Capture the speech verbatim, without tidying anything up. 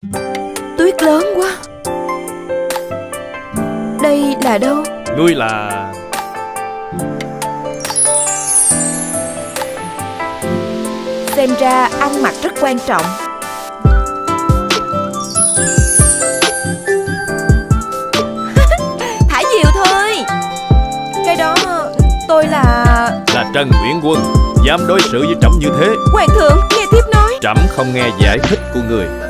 Tuyết lớn quá. Đây là đâu? Ngươi là... Xem ra ăn mặc rất quan trọng. Thả diều thôi. Cái đó tôi là... Là Trần Nguyễn Quân. Dám đối xử với trẫm như thế. Hoàng thượng, nghe thiếp nói. Trẫm không nghe giải thích của người.